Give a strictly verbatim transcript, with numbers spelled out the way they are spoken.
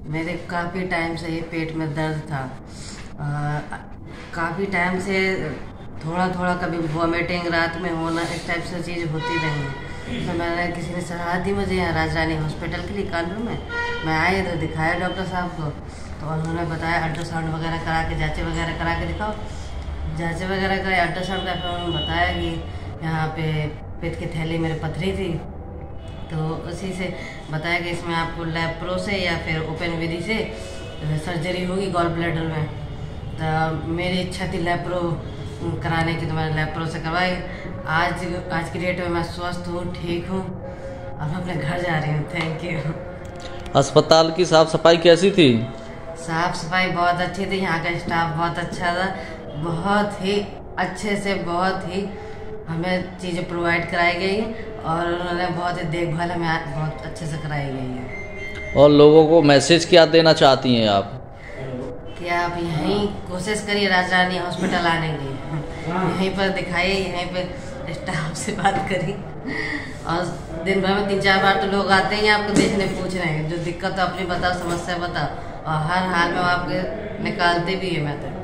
मेरे काफ़ी टाइम से ये पेट में दर्द था। काफ़ी टाइम से थोड़ा थोड़ा कभी वॉमिटिंग, रात में होना, इस टाइप से चीज़ होती रही। तो मैंने किसी ने सलाह दी मुझे यहाँ राजरानी हॉस्पिटल के लिए कानपुर में। मैं आई तो दिखाया डॉक्टर साहब को, तो उन्होंने बताया अल्ट्रासाउंड वगैरह करा के, जाँचें वगैरह करा के दिखाओ। जाँचें वगैरह कराए, अल्ट्रासाउंड का, फिर उन्होंने बताया कि यहाँ पे पेट की थैली मेरे पथरी थी। तो उसी से बताया कि इसमें आपको लैप्रो से या फिर ओपन विधि से सर्जरी होगी गॉल ब्लैडर में। तो मेरी इच्छा थी लैप्रो कराने की, तो मैंने लैप्रो से करवाई। आज आज की डेट में मैं स्वस्थ हूँ, ठीक हूँ, और मैं अपने घर जा रही हूँ। Thank you. अस्पताल की साफ सफाई कैसी थी? साफ सफाई बहुत अच्छी थी, यहाँ का स्टाफ बहुत अच्छा था, बहुत ही अच्छे से बहुत ही हमें चीज़ें प्रोवाइड कराई गई और उन्होंने बहुत ही देखभाल हमें बहुत अच्छे से कराई गई है। और लोगों को मैसेज क्या देना चाहती हैं आप? कि आप यहीं कोशिश करिए राजरानी हॉस्पिटल आने की, यहीं पर दिखाइए, यहीं पर स्टाफ से बात करिए। और दिन भर में तीन चार बार तो लोग आते हैं आपको देखने, पूछ रहे हैं जो दिक्कत हो अपनी बताओ, समस्या बताओ, और हर हाल में वो आपके निकालते भी है। मैं तो